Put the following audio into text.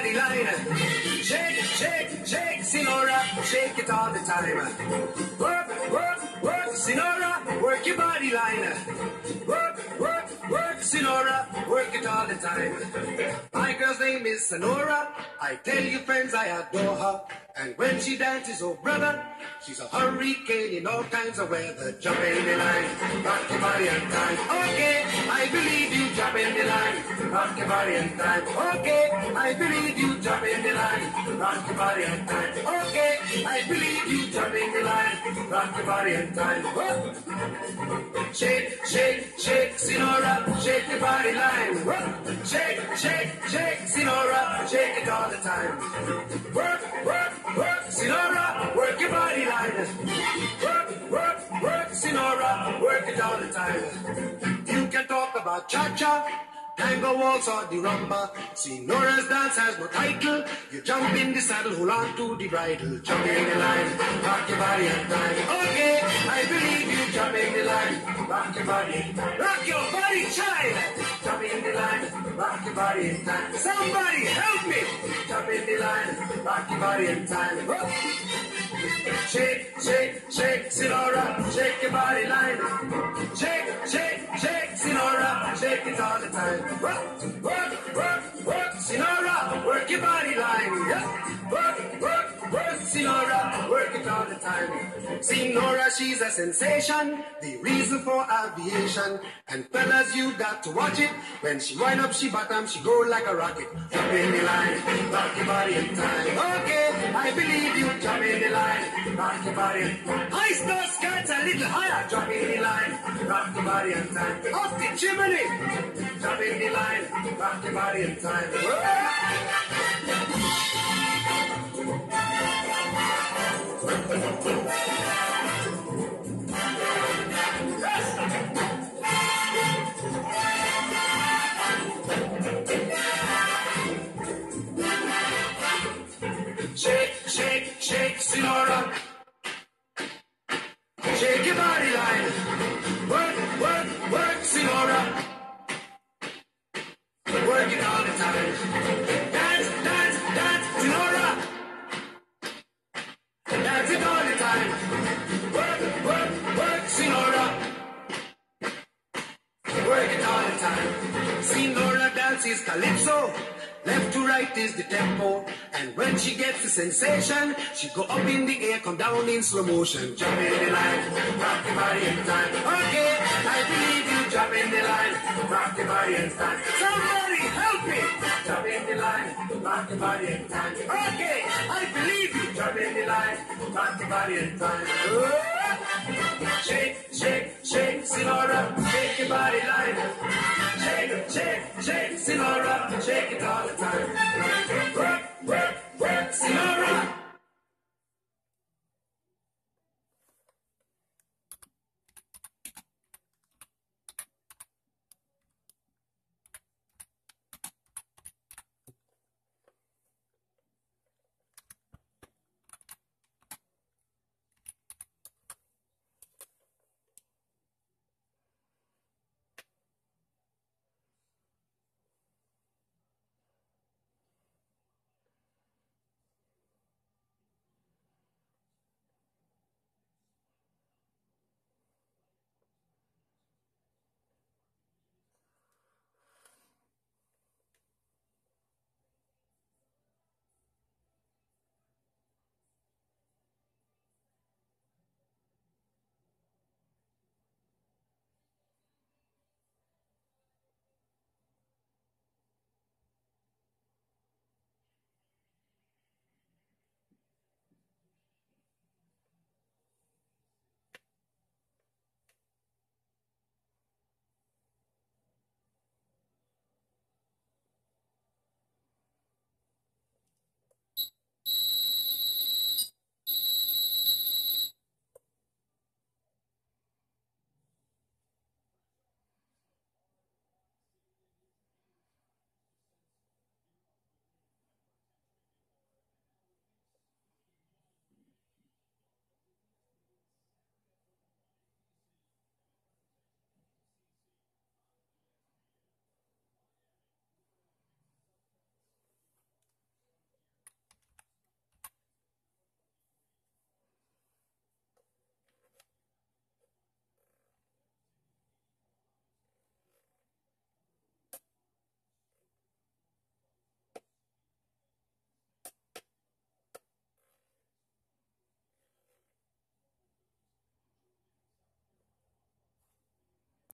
body line. Shake, shake, shake, Sinora, shake it all the time. Work, work, work, Sinora, work your body line. Work, work, work, Sinora, work it all the time. My girl's name is Sonora. I tell you friends, I adore her. And when she dances, oh brother, she's a hurricane in all kinds of weather. Jump in the line, rock your body and time. Okay, I believe you, jump in the line, rock your body and time. Okay, I believe you, jump in the line, rock your body and time. Okay, I believe you, jump in the line, rock your body and time. Whoa. Shake, shake, shake, Sinora, shake your body line. Whoa. Shake, shake, shake, Sinora, shake it all the time. Work, work, work, Sinora, work your body line. Work, work, work, Sinora, work it all the time. You can talk about cha-cha, tango waltz or the rumba. Senora's dance has no title. You jump in the saddle, hold on to the bridle. Jump in the line, rock your body and time. Okay, I believe you, jump in the line, rock your body. Rock your body, child. Jump in the line, rock your body in time. Somebody help me. Jump in the line, rock your body in time. Whoa. Shake, shake, shake, Sinora, shake your body line. Shake, shake, shake, Sinora, shake it all the time. Work, work, work, work, Sinora, work your body line. Yeah. Work, work, work, Sinora, work it all the time. Sinora, she's a sensation, the reason for aviation. And fellas, you got to watch it. When she wind up, she bottom, she go like a rocket. Jump in the line, rock your body in time. Okay, I believe you, jump in the line, rock your body in time. High star skirts a little higher, jump in the line, rock your body in time. Off the chimney, jump in the line, rock your body in time. Shake, shake, shake, Sinora. Shake your body line. Work, work, work, Sinora. Work it all the time. Dance, dance, dance, Sinora. Dance it all the time. Work, work, work, Sinora. Work it all the time. Sinora dances calypso. Left to right is the tempo. And when she gets the sensation, she go up in the air, come down in slow motion. Jump in the line, rock your body in time. Okay, I believe you, jump in the line, rock your body in time. Somebody help me! Jump in the line, rock your body in time. Okay, I believe you, jump in the line, rock your body in time. Shake, shake, shake, Sinora.